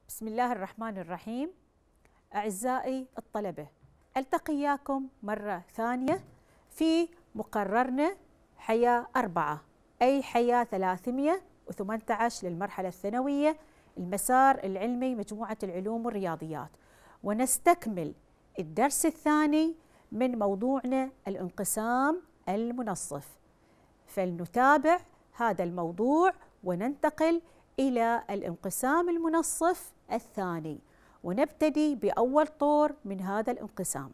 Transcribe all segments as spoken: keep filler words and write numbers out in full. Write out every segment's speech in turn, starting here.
بسم الله الرحمن الرحيم. أعزائي الطلبة، ألتقي وياكم مرة ثانية في مقررنا حياة أربعة، أي حياة ثلاثمئة وثمانية عشر للمرحلة الثانوية، المسار العلمي مجموعة العلوم والرياضيات، ونستكمل الدرس الثاني من موضوعنا الانقسام المنصف. فلنتابع هذا الموضوع وننتقل إلى الانقسام المنصف الثاني، ونبتدي بأول طور من هذا الانقسام.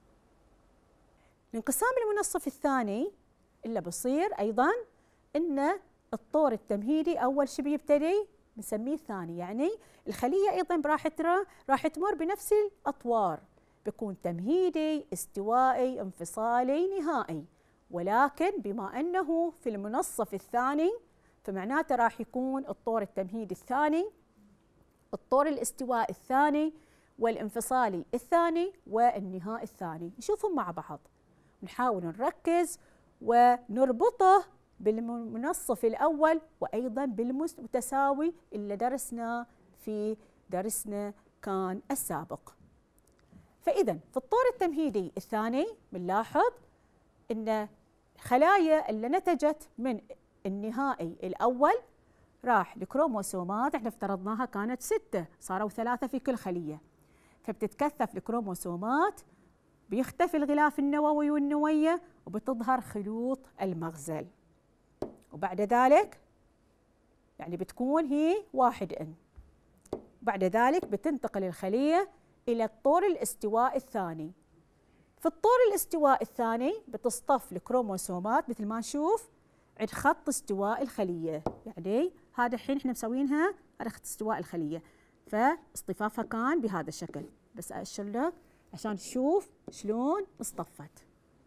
الانقسام المنصف الثاني اللي بصير أيضاً إن الطور التمهيدي أول شيء بيبتدي نسميه الثاني، يعني الخلية أيضاً راح راح تمر بنفس الأطوار، بيكون تمهيدي، استوائي، انفصالي، نهائي، ولكن بما أنه في المنصف الثاني فمعناته راح يكون الطور التمهيدي الثاني، الطور الاستواء الثاني، والانفصالي الثاني، والنهائي الثاني. نشوفهم مع بعض، نحاول نركز ونربطه بالمنصف الأول وأيضا بالمتساوي اللي درسنا في درسنا كان السابق. فإذا في الطور التمهيدي الثاني بنلاحظ أن الخلايا اللي نتجت من النهائي الأول راح الكروموسومات، احنا افترضناها كانت ستة، صاروا ثلاثة في كل خلية، فبتتكثف الكروموسومات، بيختفي الغلاف النووي والنوية، وبتظهر خيوط المغزل، وبعد ذلك يعني بتكون هي واحد ان. بعد ذلك بتنتقل الخلية إلى الطور الاستواء الثاني. في الطور الاستواء الثاني بتصطف الكروموسومات مثل ما نشوف عند خط استواء الخلية، يعني هذا الحين احنا مسوينها على خط استواء الخلية، فاصطفافها كان بهذا الشكل، بس أشر لك عشان تشوف شلون اصطفت.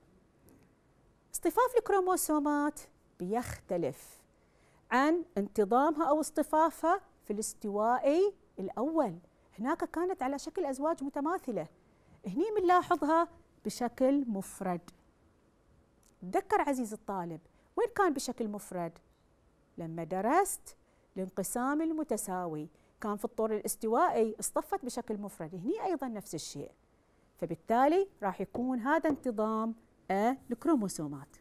اصطفاف الكروموسومات بيختلف عن انتظامها أو اصطفافها في الاستوائي الأول، هناك كانت على شكل أزواج متماثلة، هني بنلاحظها بشكل مفرد. تذكر عزيز الطالب وين كان بشكل مفرد؟ لما درست الانقسام المتساوي كان في الطور الاستوائي اصطفت بشكل مفرد، هني أيضا نفس الشيء، فبالتالي راح يكون هذا انتظام الكروموسومات.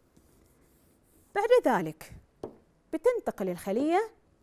بعد ذلك بتنتقل الخلية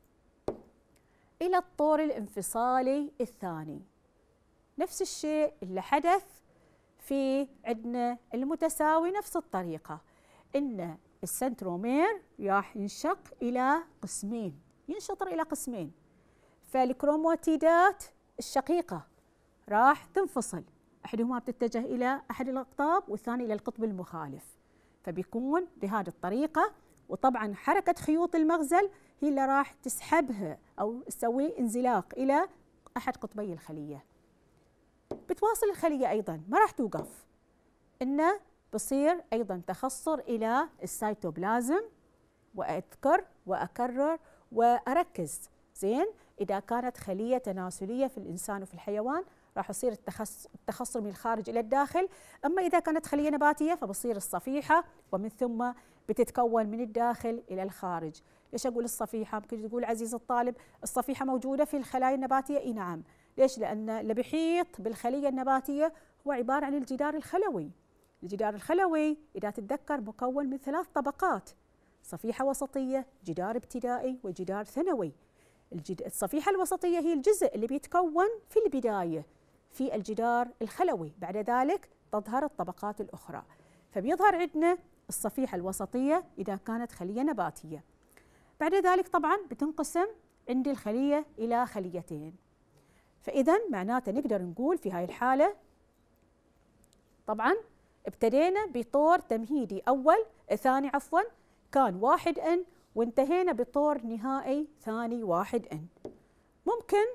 إلى الطور الانفصالي الثاني، نفس الشيء اللي حدث في عندنا المتساوي، نفس الطريقة، إن السنترومير راح ينشق إلى قسمين، ينشطر إلى قسمين، فالكروماتيدات الشقيقة راح تنفصل، أحدهما بتتجه إلى أحد الأقطاب والثاني إلى القطب المخالف، فبيكون بهذه الطريقة. وطبعا حركة خيوط المغزل هي اللي راح تسحبها أو تسوي انزلاق إلى أحد قطبي الخلية. بتواصل الخلية أيضا، ما راح توقف، إنه بصير أيضا تخصر إلى السيتوبلازم. وأذكر وأكرر وأركز زين، إذا كانت خلية تناسلية في الإنسان وفي الحيوان راح يصير التخصر من الخارج إلى الداخل، أما إذا كانت خلية نباتية فبصير الصفيحة ومن ثم بتتكون من الداخل إلى الخارج. ليش أقول الصفيحة؟ ممكن تقول عزيز الطالب الصفيحة موجودة في الخلايا النباتية، إي نعم. ليش؟ لأن اللي بيحيط بالخلية النباتية هو عبارة عن الجدار الخلوي. الجدار الخلوي إذا تتذكر مكون من ثلاث طبقات، صفيحة وسطية، جدار ابتدائي، وجدار ثانوي. الصفيحة الوسطية هي الجزء اللي بيتكون في البداية في الجدار الخلوي، بعد ذلك تظهر الطبقات الأخرى، فبيظهر عندنا الصفيحة الوسطية إذا كانت خلية نباتية. بعد ذلك طبعا بتنقسم عندي الخلية إلى خليتين، فإذا معناته نقدر نقول في هاي الحالة طبعا ابتدينا بطور تمهيدي أول ثاني عفوا كان واحد ان، وانتهينا بطور نهائي ثاني واحد ان. ممكن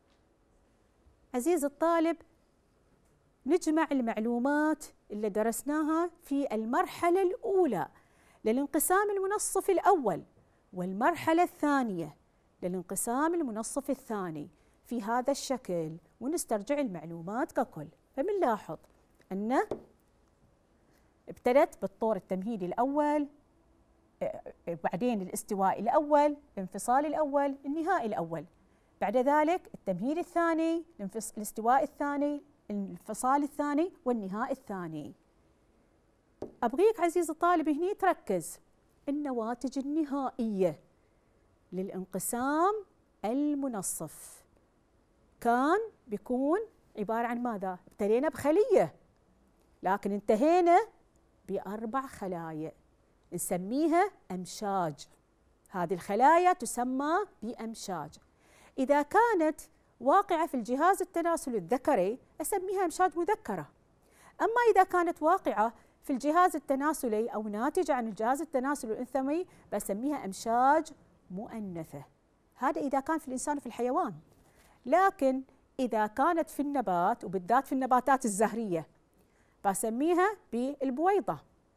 عزيز الطالب نجمع المعلومات اللي درسناها في المرحلة الأولى للانقسام المنصف الأول والمرحلة الثانية للانقسام المنصف الثاني في هذا الشكل، ونسترجع المعلومات ككل. فبنلاحظ أن ابتدت بالطور التمهيدي الأول، بعدين الاستواء الأول، الانفصال الأول، النهائي الأول. بعد ذلك التمهيد الثاني، الاستواء الثاني، الانفصال الثاني، والنهاء الثاني. أبغيك عزيز الطالب هني تركز النواتج النهائية للانقسام المنصف كان بيكون عبارة عن ماذا؟ ابتدينا بخلية لكن انتهينا بأربع خلايا نسميها أمشاج. هذه الخلايا تسمى بأمشاج. إذا كانت واقعة في الجهاز التناسلي الذكري أسميها أمشاج مذكرة. أما إذا كانت واقعة في الجهاز التناسلي أو ناتجة عن الجهاز التناسلي الأنثوي بسميها أمشاج مؤنثة. هذا إذا كان في الإنسان وفي الحيوان. لكن إذا كانت في النبات وبالذات في النباتات الزهرية بسميها بالبويضة.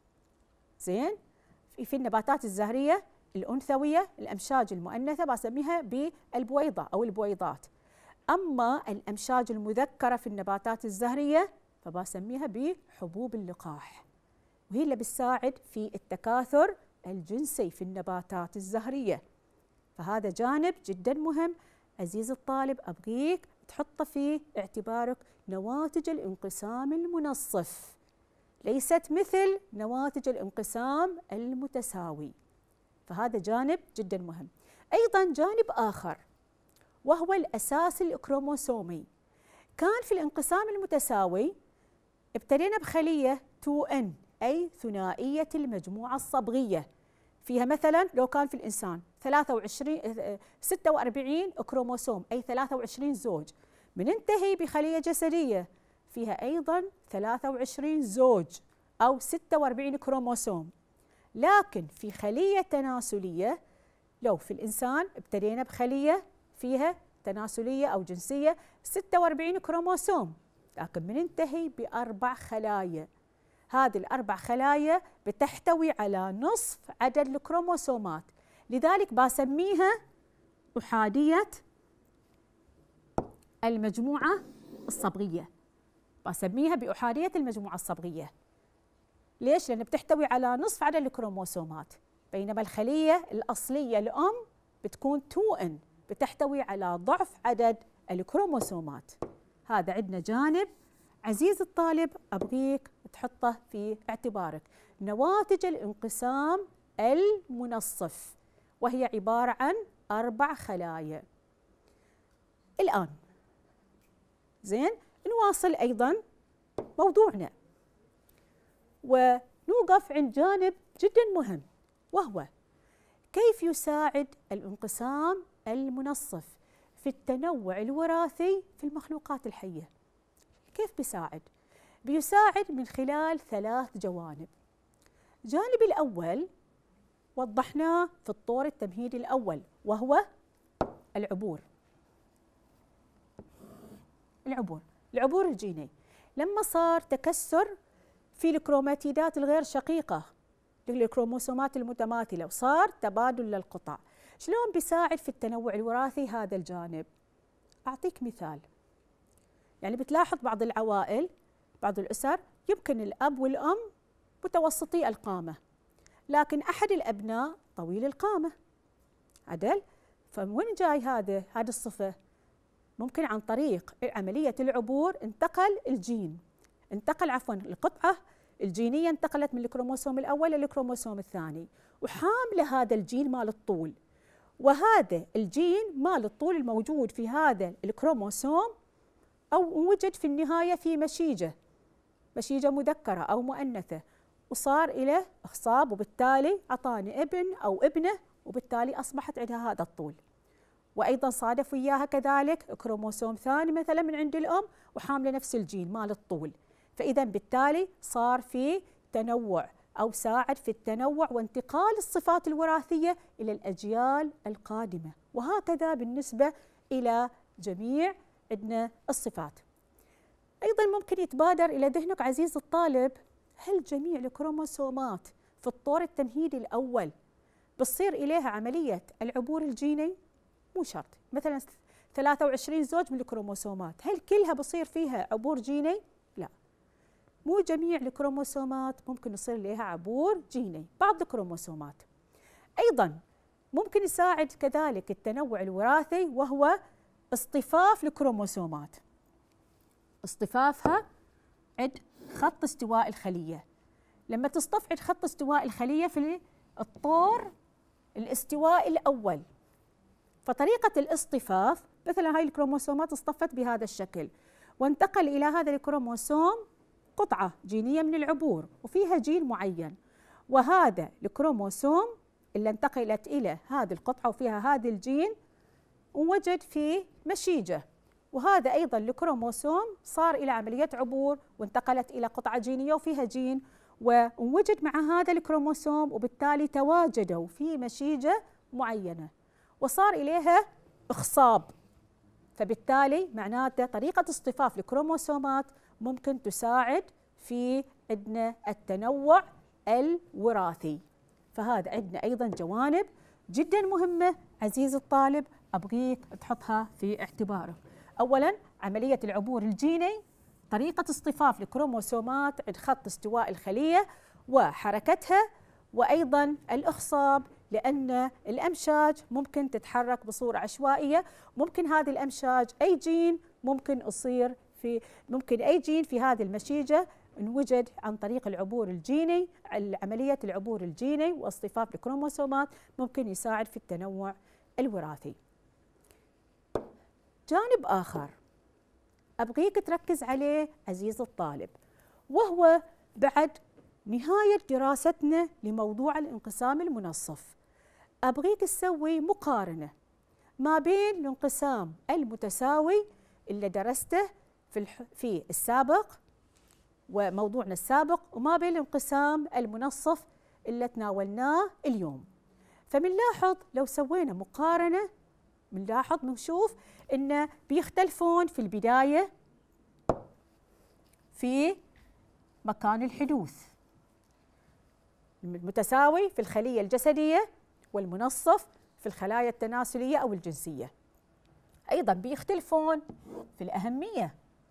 زين؟ في النباتات الزهرية الأنثوية الأمشاج المؤنثة بسميها بالبويضة أو البويضات. أما الأمشاج المذكرة في النباتات الزهرية فبسميها بحبوب اللقاح، وهي اللي بتساعد في التكاثر الجنسي في النباتات الزهرية. فهذا جانب جدا مهم عزيزي الطالب أبغيك تحط في اعتبارك نواتج الانقسام المنصف ليست مثل نواتج الانقسام المتساوي. فهذا جانب جدا مهم. أيضا جانب آخر وهو الأساس الكروموسومي. كان في الانقسام المتساوي ابتدينا بخلية تو إن أي ثنائية المجموعة الصبغية، فيها مثلا لو كان في الإنسان ثلاثة وعشرين ستة وأربعين كروموسوم أي ثلاثة وعشرين زوج، بننتهي بخلية جسدية فيها أيضا ثلاثة وعشرين زوج أو ستة وأربعين كروموسوم. لكن في خلية تناسلية لو في الإنسان ابتدينا بخلية فيها تناسلية أو جنسية ستة وأربعين كروموسوم، لكن بننتهي بأربع خلايا. هذه الأربع خلايا بتحتوي على نصف عدد الكروموسومات، لذلك بسميها أحادية المجموعة الصبغية. بسميها بأحادية المجموعة الصبغية. ليش؟ لأن بتحتوي على نصف عدد الكروموسومات، بينما الخلية الأصلية الأم بتكون تو إن بتحتوي على ضعف عدد الكروموسومات. هذا عندنا جانب عزيز الطالب أبغيك تحطه في اعتبارك، نواتج الانقسام المنصف، وهي عبارة عن أربع خلايا. الآن زين نواصل أيضا موضوعنا ونوقف عند جانب جدا مهم، وهو كيف يساعد الانقسام المنصف في التنوع الوراثي في المخلوقات الحية. كيف بيساعد؟ بيساعد من خلال ثلاث جوانب. الجانب الأول وضحناه في الطور التمهيدي الأول وهو العبور. العبور العبور الجيني لما صار تكسر في الكروماتيدات الغير شقيقة للكروموسومات المتماثلة وصار تبادل للقطع، شلون بيساعد في التنوع الوراثي هذا الجانب؟ أعطيك مثال. يعني بتلاحظ بعض العوائل بعض الأسر يمكن الأب والأم متوسطي القامة، لكن أحد الأبناء طويل القامة. عدل؟ فمن جاي هذا هذه الصفة؟ ممكن عن طريق عملية العبور انتقل الجين انتقل عفوا القطعة الجينية انتقلت من الكروموسوم الأول للكروموسوم الثاني، وحاملة هذا الجين مال الطول، وهذا الجين مال الطول الموجود في هذا الكروموسوم أو وجد في النهاية في مشيجة مشيجة مذكرة أو مؤنثة، وصار إلى إخصاب وبالتالي أعطاني ابن أو ابنة، وبالتالي أصبحت عندها هذا الطول. وأيضا صادف وياها كذلك كروموسوم ثاني مثلا من عند الأم وحاملة نفس الجين مال الطول، فإذا بالتالي صار في تنوع أو ساعد في التنوع وانتقال الصفات الوراثية إلى الأجيال القادمة. وهكذا بالنسبة إلى جميع عندنا الصفات. أيضا ممكن يتبادر إلى ذهنك عزيز الطالب، هل جميع الكروموسومات في الطور التمهيدي الأول بتصير إليها عملية العبور الجيني؟ مو شرط. مثلا ثلاثة وعشرين زوج من الكروموسومات هل كلها بصير فيها عبور جيني؟ لا، مو جميع الكروموسومات ممكن يصير لها عبور جيني، بعض الكروموسومات. أيضا ممكن يساعد كذلك التنوع الوراثي وهو اصطفاف الكروموسومات. اصطفافها عند خط استواء الخلية. لما تصطف خط استواء الخلية في الطور الاستواء الأول، فطريقة الاصطفاف مثلا هاي الكروموسومات اصطفت بهذا الشكل، وانتقل إلى هذا الكروموسوم قطعة جينية من العبور وفيها جين معين، وهذا الكروموسوم اللي انتقلت إلى هذه القطعة وفيها هذا الجين ووجد فيه مشيجة، وهذا أيضا الكروموسوم صار إلى عملية عبور وانتقلت إلى قطعة جينية وفيها جين ووجد مع هذا الكروموسوم، وبالتالي تواجدوا في مشيجة معينة وصار إليها إخصاب. فبالتالي معناته طريقة اصطفاف الكروموسومات ممكن تساعد في عندنا التنوع الوراثي. فهذا عندنا أيضا جوانب جدا مهمة عزيز الطالب أبغيك تحطها في اعتبارك. أولا عملية العبور الجيني، طريقة اصطفاف الكروموسومات عند خط استواء الخلية وحركتها، وأيضا الإخصاب لأن الأمشاج ممكن تتحرك بصورة عشوائية، ممكن هذه الأمشاج أي جين ممكن يصير في ممكن أي جين في هذه المشيجة انوجد عن طريق العبور الجيني. عملية العبور الجيني واصطفاف الكروموسومات ممكن يساعد في التنوع الوراثي. جانب آخر أبغيك تركز عليه عزيز الطالب، وهو بعد نهاية دراستنا لموضوع الانقسام المنصف، أبغيك تسوي مقارنة ما بين الانقسام المتساوي اللي درسته في في السابق وموضوعنا السابق، وما بين الانقسام المنصف اللي تناولناه اليوم. فمنلاحظ لو سوينا مقارنة منلاحظ بنشوف إن بيختلفون في البداية في مكان الحدوث، المتساوي في الخلية الجسدية والمنصف في الخلايا التناسلية أو الجنسية. أيضا بيختلفون في الأهمية،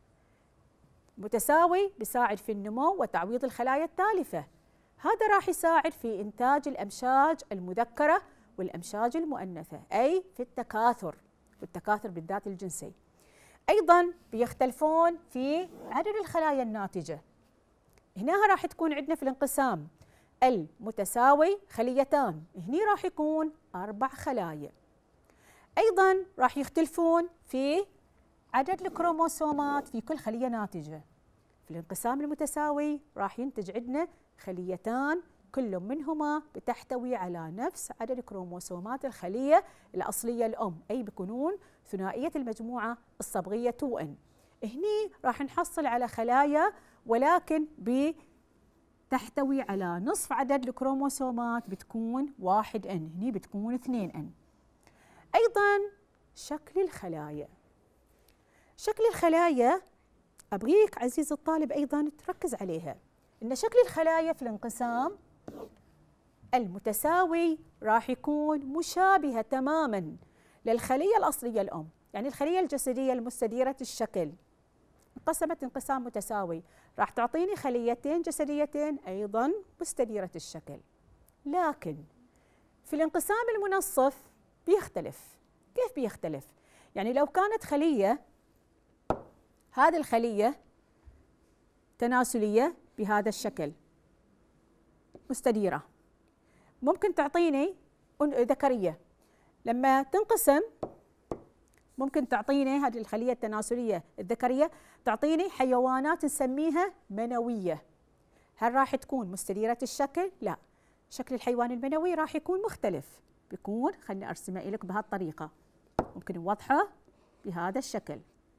متساوي بيساعد في النمو وتعويض الخلايا التالفة، هذا راح يساعد في إنتاج الأمشاج المذكرة والأمشاج المؤنثة أي في التكاثر والتكاثر بالذات الجنسي. أيضا بيختلفون في عدد الخلايا الناتجة، هنا راح تكون عندنا في الانقسام المتساوي خليتان، هنا راح يكون أربع خلايا. أيضا راح يختلفون في عدد الكروموسومات في كل خلية ناتجة، في الانقسام المتساوي راح ينتج عندنا خليتان كل منهما بتحتوي على نفس عدد كروموسومات الخلية الأصلية الأم، أي بيكونون ثنائية المجموعة الصبغية تو إن. هني راح نحصل على خلايا ولكن بتحتوي على نصف عدد الكروموسومات بتكون واحد إن، هني بتكون اثنين إن. أيضا شكل الخلايا، شكل الخلايا أبغيك عزيز الطالب أيضا تركز عليها، إن شكل الخلايا في الانقسام المتساوي راح يكون مشابهة تماما للخلية الأصلية الأم، يعني الخلية الجسدية المستديرة الشكل انقسمت انقسام متساوي راح تعطيني خليتين جسديتين أيضا مستديرة الشكل. لكن في الانقسام المنصف بيختلف. كيف بيختلف؟ يعني لو كانت خلية هذه الخلية تناسلية بهذا الشكل مستديرة، ممكن تعطيني ذكرية، لما تنقسم ممكن تعطيني هذه الخلية التناسلية الذكرية تعطيني حيوانات نسميها منوية. هل راح تكون مستديرة الشكل؟ لا، شكل الحيوان المنوي راح يكون مختلف، بيكون خليني أرسمه لك بهالطريقة، ممكن نوضحه بهذا الشكل،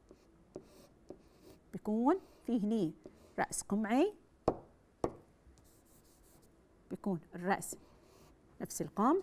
بيكون في هني رأس قمعي، بيكون الرأس نفس القمع،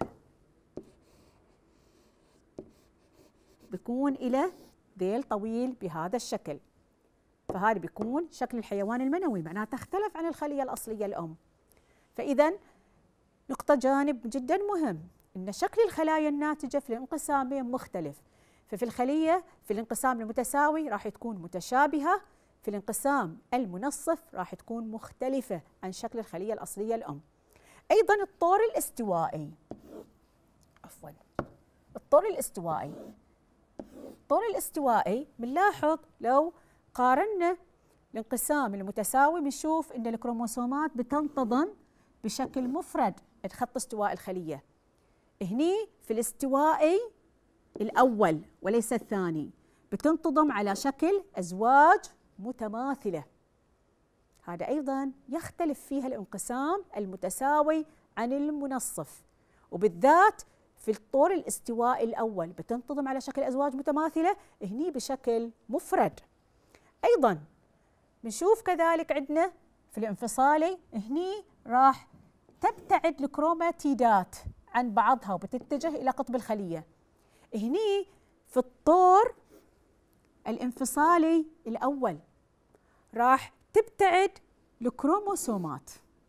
بيكون إلى ذيل طويل بهذا الشكل، فهذا بيكون شكل الحيوان المنوي، معناته اختلف عن الخلية الأصلية الأم. فإذا نقطة جانب جدا مهم إن شكل الخلايا الناتجة في الانقسامين مختلف، ففي الخلية في الانقسام المتساوي راح تكون متشابهة، في الانقسام المنصف راح تكون مختلفة عن شكل الخلية الأصلية الأم. أيضا الطور الاستوائي، عفوا الطور الاستوائي الطور الاستوائي بنلاحظ لو قارنا الانقسام المتساوي بنشوف ان الكروموسومات بتنتظم بشكل مفرد عند خط استواء الخلية. هني في الاستوائي الأول وليس الثاني بتنتظم على شكل أزواج متماثلة. هذا أيضا يختلف فيها الانقسام المتساوي عن المنصف، وبالذات في الطور الاستوائي الأول بتنتظم على شكل أزواج متماثلة، هني بشكل مفرد. أيضا بنشوف كذلك عندنا في الانفصالي هني راح تبتعد الكروماتيدات عن بعضها وبتتجه إلى قطب الخلية. هني في الطور الانفصالي الأول راح تبتعد الكروموسومات،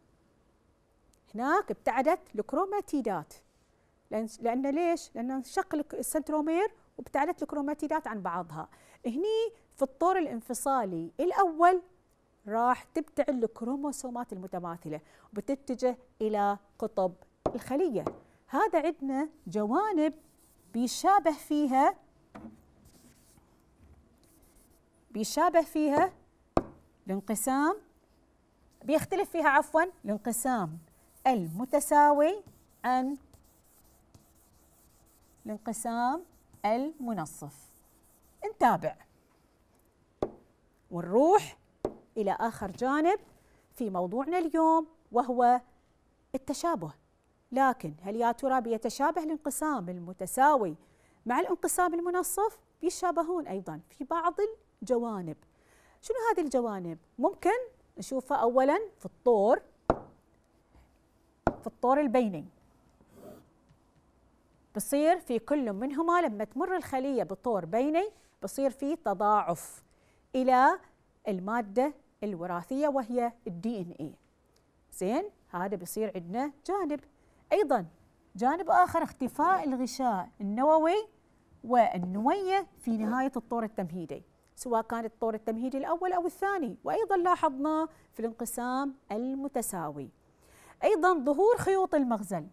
هناك ابتعدت الكروماتيدات. لأن, لأن ليش؟ لأن انشق السنترومير وابتعدت الكروماتيدات عن بعضها. هني في الطور الانفصالي الأول راح تبتعد الكروموسومات المتماثلة وبتتجه إلى قطب الخلية. هذا عندنا جوانب بيشابه فيها بيشابه فيها الانقسام بيختلف فيها عفوا الانقسام المتساوي عن الانقسام المنصف. نتابع ونروح إلى آخر جانب في موضوعنا اليوم وهو التشابه. لكن هل يا ترى بيتشابه الانقسام المتساوي مع الانقسام المنصف؟ بيشابهون أيضا في بعض الجوانب. شنو هذه الجوانب؟ ممكن نشوفها أولا في الطور في الطور البيني. بصير في كل منهما لما تمر الخلية بطور بيني بصير في تضاعف إلى المادة الوراثية وهي الدي ان اي. زين، هذا بيصير عندنا جانب. أيضا جانب آخر اختفاء الغشاء النووي والنوية في نهاية الطور التمهيدي، سواء كان الطور التمهيدي الأول أو الثاني، وأيضا لاحظناه في الانقسام المتساوي. أيضا ظهور خيوط المغزل،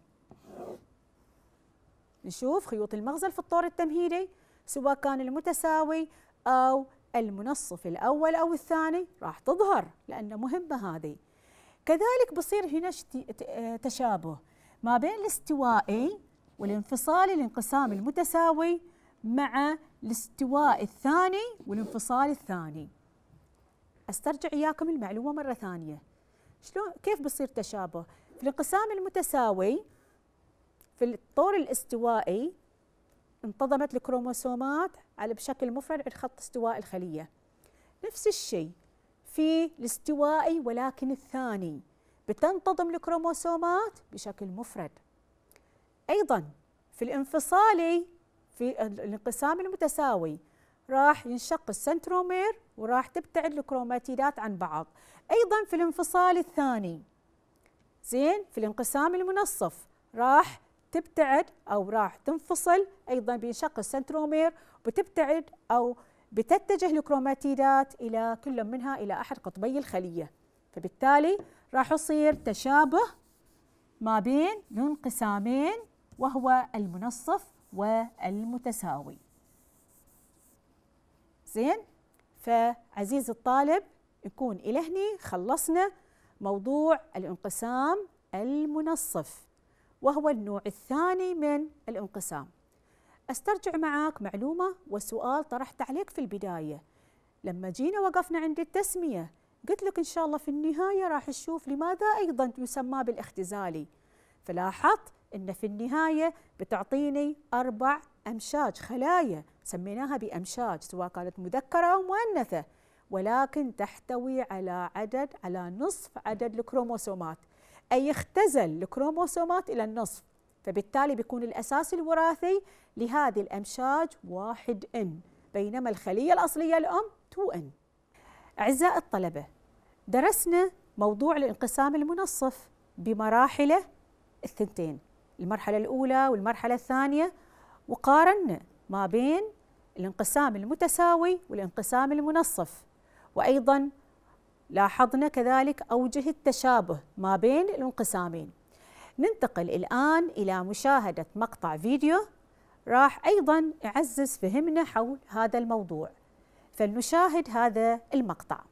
نشوف خيوط المغزل في الطور التمهيدي سواء كان المتساوي أو المنصف الأول أو الثاني راح تظهر لأنه مهمة هذه. كذلك بصير هنا تشابه ما بين الاستوائي والانفصالي الانقسام المتساوي مع الاستواء الثاني والانفصال الثاني. استرجع إياكم المعلومة مرة ثانية. شلون كيف بصير تشابه؟ في الانقسام المتساوي في الطور الاستوائي انتظمت الكروموسومات على بشكل مفرد عند خط استواء الخلية. نفس الشيء في الاستوائي ولكن الثاني بتنتظم الكروموسومات بشكل مفرد. أيضا في الانفصالي في الانقسام المتساوي راح ينشق السنترومير وراح تبتعد الكروماتيدات عن بعض. أيضا في الانفصال الثاني زين في الانقسام المنصف راح تبتعد أو راح تنفصل، أيضا بينشق السنترومير وبتبتعد أو بتتجه الكروماتيدات إلى كل منها إلى أحد قطبي الخلية. فبالتالي راح يصير تشابه ما بين الانقسامين وهو المنصف والمتساوي. زين، فعزيز الطالب نكون إلى هني خلصنا موضوع الانقسام المنصف وهو النوع الثاني من الانقسام. استرجع معاك معلومة وسؤال طرحت عليك في البداية لما جينا وقفنا عند التسمية. قلت لك إن شاء الله في النهاية راح نشوف لماذا أيضا يسمى بالاختزالي، فلاحظت أن في النهاية بتعطيني أربع أمشاج خلايا سميناها بأمشاج سواء كانت مذكرة أو مؤنثة، ولكن تحتوي على عدد على نصف عدد الكروموسومات، أي اختزل الكروموسومات إلى النصف، فبالتالي بيكون الأساس الوراثي لهذه الأمشاج واحد إن، بينما الخلية الأصلية الأم تو إن. أعزائي الطلبة، درسنا موضوع الانقسام المنصف بمراحله الثنتين، المرحلة الأولى والمرحلة الثانية، وقارنا ما بين الانقسام المتساوي والانقسام المنصف، وأيضا لاحظنا كذلك أوجه التشابه ما بين الانقسامين. ننتقل الآن إلى مشاهدة مقطع فيديو راح أيضاً يعزز فهمنا حول هذا الموضوع. فلنشاهد هذا المقطع.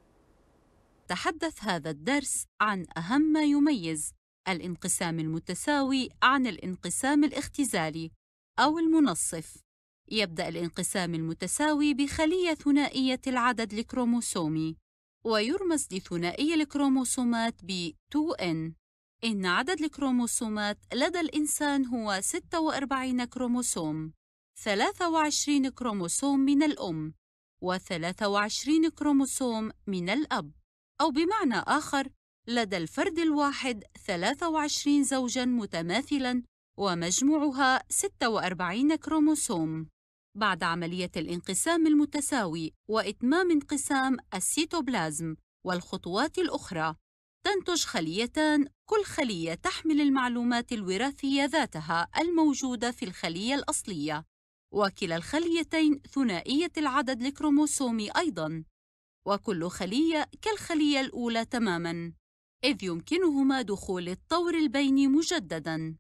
تحدث هذا الدرس عن أهم ما يميز الانقسام المتساوي عن الانقسام الاختزالي أو المنصف. يبدأ الانقسام المتساوي بخلية ثنائية العدد الكروموسومي، ويرمز لثنائي الكروموسومات ب تو إن. إن عدد الكروموسومات لدى الإنسان هو ستة وأربعين كروموسوم، ثلاثة وعشرين كروموسوم من الأم وثلاثة وعشرين كروموسوم من الأب، أو بمعنى آخر لدى الفرد الواحد ثلاثة وعشرين زوجاً متماثلاً ومجموعها ستة وأربعين كروموسوم. بعد عملية الانقسام المتساوي وإتمام انقسام السيتوبلازم والخطوات الأخرى، تنتج خليتان، كل خلية تحمل المعلومات الوراثية ذاتها الموجودة في الخلية الأصلية، وكلا الخليتين ثنائية العدد الكروموسومي أيضاً، وكل خلية كالخلية الأولى تماماً، إذ يمكنهما دخول الطور البيني مجدداً،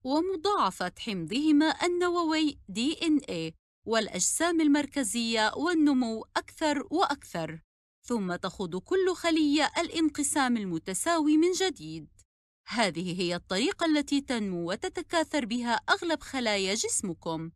ومضاعفة حمضهما النووي دي إن إيه والأجسام المركزية والنمو أكثر وأكثر، ثم تخوض كل خلية الانقسام المتساوي من جديد. هذه هي الطريقة التي تنمو وتتكاثر بها أغلب خلايا جسمكم،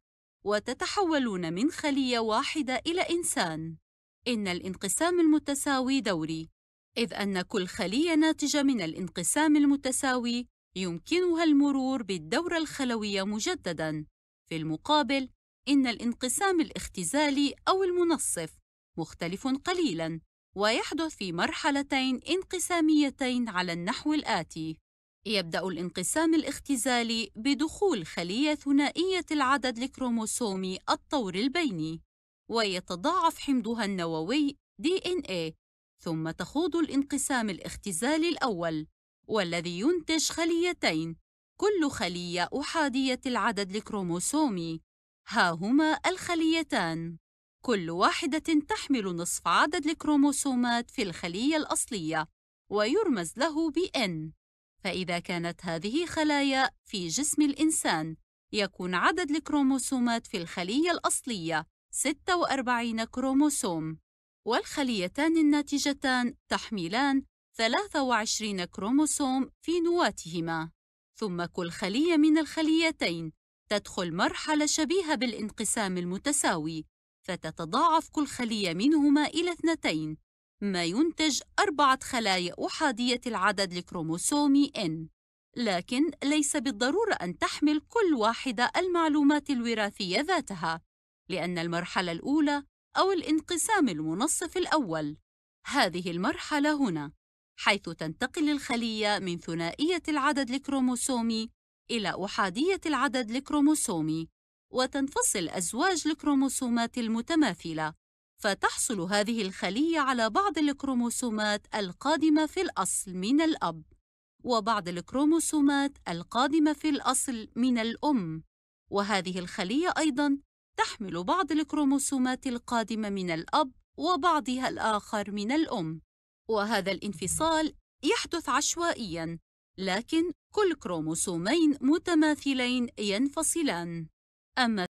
وتتحولون من خلية واحدة إلى إنسان. إن الانقسام المتساوي دوري، إذ أن كل خلية ناتجة من الانقسام المتساوي يمكنها المرور بالدورة الخلوية مجدداً. في المقابل، إن الانقسام الاختزالي أو المنصف مختلف قليلاً، ويحدث في مرحلتين انقساميتين على النحو الآتي: يبدأ الانقسام الاختزالي بدخول خلية ثنائية العدد الكروموسومي الطور البيني، ويتضاعف حمضها النووي دي إن إيه، ثم تخوض الانقسام الاختزالي الأول، والذي ينتج خليتين، كل خلية أحادية العدد الكروموسومي. ها هما الخليتان، كل واحدة تحمل نصف عدد الكروموسومات في الخلية الأصلية، ويرمز له ب إن. فإذا كانت هذه خلايا في جسم الإنسان، يكون عدد الكروموسومات في الخلية الأصلية ستة وأربعين كروموسوم، والخليتان الناتجتان تحملان ثلاثة وعشرين كروموسوم في نواتهما. ثم كل خلية من الخليتين تدخل مرحلة شبيهة بالانقسام المتساوي، فتتضاعف كل خلية منهما إلى اثنتين، ما ينتج أربعة خلايا أحادية العدد الكروموسومي إن. لكن ليس بالضرورة أن تحمل كل واحدة المعلومات الوراثية ذاتها، لأن المرحلة الأولى أو الانقسام المنصف الأول، هذه المرحلة هنا، حيث تنتقل الخلية من ثنائية العدد الكروموسومي إلى أحادية العدد الكروموسومي، وتنفصل أزواج الكروموسومات المتماثلة، فتحصل هذه الخلية على بعض الكروموسومات القادمة في الأصل من الأب، وبعض الكروموسومات القادمة في الأصل من الأم، وهذه الخلية أيضاً تحمل بعض الكروموسومات القادمة من الأب وبعضها الآخر من الأم. وهذا الانفصال يحدث عشوائياً، لكن كل كروموسومين متماثلين ينفصلان. أما